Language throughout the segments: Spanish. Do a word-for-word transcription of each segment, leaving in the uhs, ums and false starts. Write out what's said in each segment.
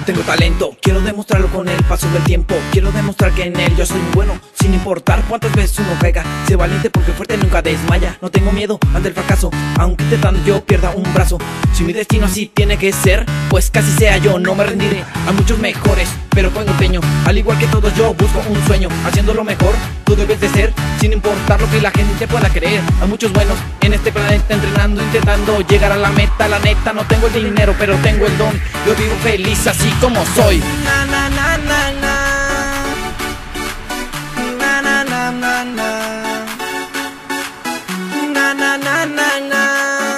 Tengo talento, quiero demostrarlo con el paso del tiempo. Quiero demostrar que en él yo soy muy bueno, sin importar cuántas veces uno caiga. Sé valiente porque el fuerte nunca desmaya. No tengo miedo ante el fracaso, aunque intentando yo pierda un brazo. Si mi destino así tiene que ser, pues casi sea yo, no me rendiré. Hay muchos mejores, pero con empeño. Al igual que todos yo busco un sueño, haciendo lo mejor, tú debes de ser, sin importar lo que la gente pueda creer. Hay muchos buenos en este planeta entrenando, intentando llegar a la meta. La neta, no tengo el dinero, pero tengo el don. Yo vivo feliz así como soy. Na na na na na. Na na na na na. Na na na na na.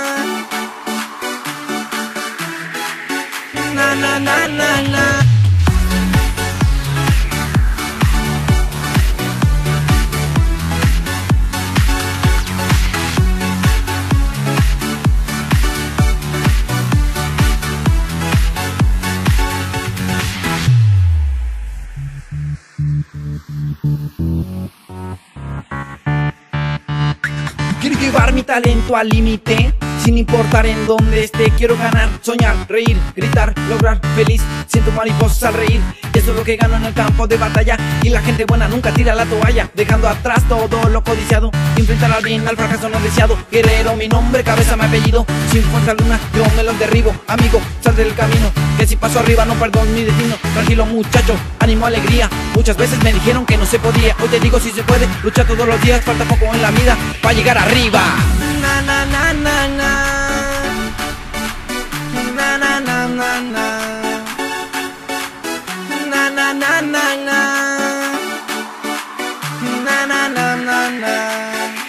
Na na na na na. Quiero llevar mi talento al límite, sin importar en dónde esté. Quiero ganar, soñar, reír, gritar, lograr feliz. Siento mariposas al reír, eso es lo que gano en el campo de batalla. Y la gente buena nunca tira la toalla, dejando atrás todo lo codiciado. Enfrentar al bien, al fracaso no deseado. Guerrero, mi nombre, cabeza, mi apellido. Sin fuerza alguna, yo me los derribo. Amigo, sal del camino, que si paso arriba no perdón mi destino. Tranquilo muchacho, ánimo, alegría. Muchas veces me dijeron que no se podía, hoy te digo si se puede. Lucha todos los días, falta poco en la vida para llegar arriba. Na na na na na. Na na na na na. Na na na na na. Na na na na na.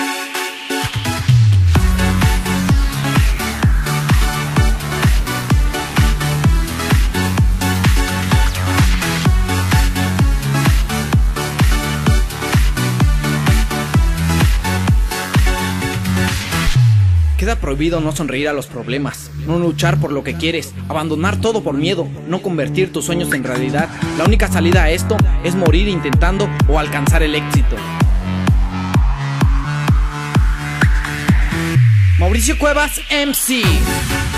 Queda prohibido no sonreír a los problemas, no luchar por lo que quieres, abandonar todo por miedo, no convertir tus sueños en realidad. La única salida a esto es morir intentando o alcanzar el éxito. Mauricio Cuevas, M C.